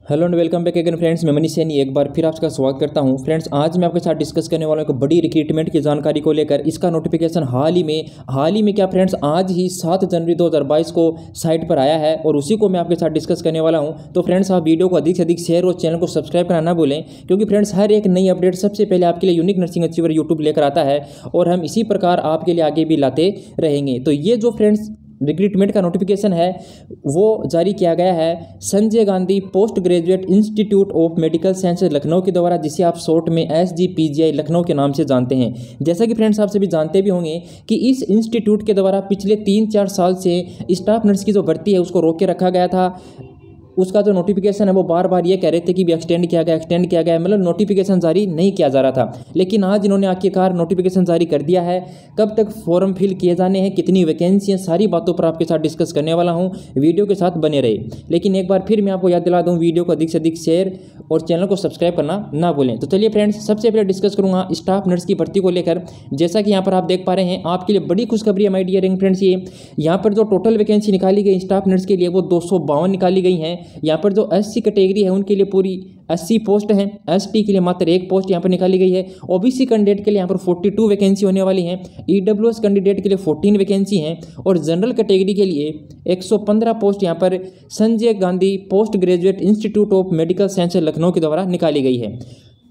Hello and welcome back again friends. मैं मनीष सैनी एक बार फिर आपका स्वागत करता हूं। फ्रेंड्स, आज मैं आपके साथ डिस्कस करने वाला हूं एक बड़ी रिक्रूटमेंट की जानकारी को लेकर। इसका नोटिफिकेशन हाल ही में क्या फ्रेंड्स, आज ही 7 जनवरी 2022 को साइट पर आया है और उसी को मैं आपके साथ डिस्कस करने वाला हूं। तो फ्रेंड्स, आप वीडियो को अधिक से अधिक शेयर और चैनल को सब्सक्राइब करना ना भूलें, क्योंकि फ्रेंड्स हर एक नई अपडेट सबसे पहले आपके लिए यूनिक नर्सिंग अचीवर यूट्यूब लेकर आता है और हम इसी प्रकार आपके लिए आगे भी लाते रहेंगे। तो ये जो फ्रेंड्स रिक्रूटमेंट का नोटिफिकेशन है वो जारी किया गया है Sanjay Gandhi post graduate institute of medical sciences Lucknow के द्वारा, जिसे आप शॉर्ट में SGPGI लखनऊ के नाम से जानते हैं। जैसा कि फ्रेंड्स आप सभी जानते भी होंगे कि इस इंस्टीट्यूट के द्वारा पिछले 3-4 साल से स्टाफ नर्स की जो भर्ती है उसको रोक के रखा गया था। उसका जो नोटिफिकेशन है वो बार बार ये कह रहे थे कि भी एक्सटेंड किया गया, मतलब नोटिफिकेशन जारी नहीं किया जा रहा था। लेकिन आज इन्होंने आखिरकार नोटिफिकेशन जारी कर दिया है। कब तक फॉर्म फिल किए जाने हैं, कितनी वैकेंसी हैं, सारी बातों पर आपके साथ डिस्कस करने वाला हूं। वीडियो के साथ बने रहे। लेकिन एक बार फिर मैं आपको याद दिला दूं, वीडियो को अधिक से अधिक शेयर और चैनल को सब्सक्राइब करना ना भूलें। तो चलिए फ्रेंड्स, सबसे पहले डिस्कस करूंगा स्टाफ नर्स की भर्ती को लेकर। जैसा कि यहाँ पर आप देख पा रहे हैं, आपके लिए बड़ी खुशखबरी है माय डियर यंग फ्रेंड्स। ये यहाँ पर जो टोटल वैकेंसी निकाली गई स्टाफ नर्स के लिए वो 252 निकाली गई हैं। यहाँ पर जो SC कैटेगरी है उनके लिए पूरी 80 पोस्ट हैं। ST के लिए मात्र 1 पोस्ट यहाँ पर निकाली गई है। OBC कैंडिडेट के लिए यहाँ पर 42 वैकेंसी होने वाली हैं। EWS कैंडिडेट के लिए 14 वैकेंसी हैं और जनरल कैटेगरी के लिए 115 पोस्ट यहाँ पर Sanjay Gandhi post graduate institute of medical science Lucknow के द्वारा निकाली गई है।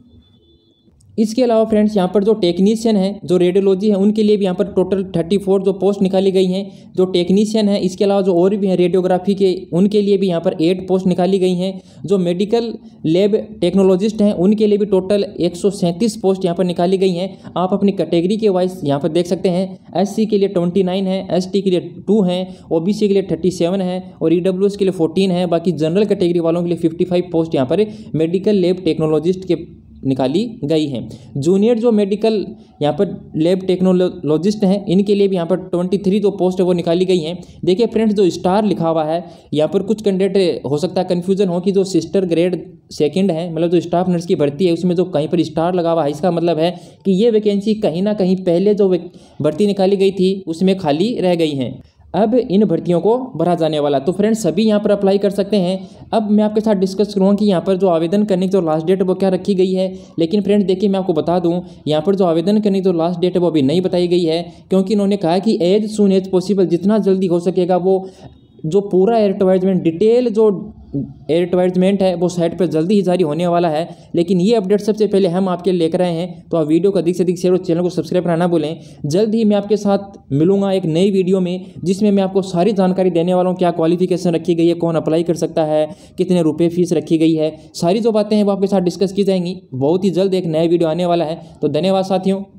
इसके अलावा फ्रेंड्स, यहाँ पर जो टेक्नीशियन है, जो रेडियोलॉजी है, उनके लिए भी यहाँ पर टोटल 34 जो पोस्ट निकाली गई हैं। जो टेक्नीशियन है, इसके अलावा जो और भी हैं रेडियोग्राफी के, उनके लिए भी यहाँ पर 8 पोस्ट निकाली गई हैं। जो मेडिकल लैब टेक्नोलॉजिस्ट हैं उनके लिए भी टोटल 137 पोस्ट यहाँ पर निकाली गई हैं। आप अपनी कैटेगरी के वाइज यहाँ पर देख सकते हैं। SC के लिए 29 है, ST के लिए 2 हैं, OBC के लिए 37 है और EWS के लिए 14 है। बाकी जनरल कैटेगरी वालों के लिए 55 पोस्ट यहाँ पर मेडिकल लैब टेक्नोलॉजिस्ट के निकाली गई हैं। जूनियर जो मेडिकल यहाँ पर लैब टेक्नोलॉजिस्ट हैं, इनके लिए भी यहाँ पर 23 जो पोस्ट है वो निकाली गई हैं। देखिए फ्रेंड्स, जो स्टार लिखा हुआ है यहाँ पर कुछ कैंडिडेट हो सकता है कन्फ्यूजन हो कि जो सिस्टर ग्रेड सेकंड है, मतलब जो स्टाफ नर्स की भर्ती है उसमें जो कहीं पर स्टार लगा हुआ है, इसका मतलब है कि ये वैकेंसी कहीं ना कहीं पहले जो भर्ती निकाली गई थी उसमें खाली रह गई हैं। अब इन भर्तियों को भरा जाने वाला। तो फ्रेंड्स, सभी यहाँ पर अप्लाई कर सकते हैं। अब मैं आपके साथ डिस्कस करूँगा कि यहाँ पर जो आवेदन करने की जो लास्ट डेट है वो क्या रखी गई है। लेकिन फ्रेंड्स देखिए, मैं आपको बता दूँ, यहाँ पर जो आवेदन करने की जो लास्ट डेट है वो अभी नहीं बताई गई है, क्योंकि इन्होंने कहा कि एज सून एज पॉसिबल, जितना जल्दी हो सकेगा वो जो पूरा एडवर्टाइजमेंट डिटेल जो एडवर्टाइजमेंट है वो साइट पर जल्दी ही जारी होने वाला है। लेकिन ये अपडेट सबसे पहले हम आपके लिए लेकर आए हैं। तो आप वीडियो को अधिक से अधिक शेयर और चैनल को सब्सक्राइब करना ना भूलें। जल्द ही मैं आपके साथ मिलूंगा एक नई वीडियो में, जिसमें मैं आपको सारी जानकारी देने वाला हूँ। क्या क्वालिफिकेशन रखी गई है, कौन अप्लाई कर सकता है, कितने रुपये फीस रखी गई है, सारी जो बातें हैं वो आपके साथ डिस्कस की जाएंगी। बहुत ही जल्द एक नया वीडियो आने वाला है। तो धन्यवाद साथियों।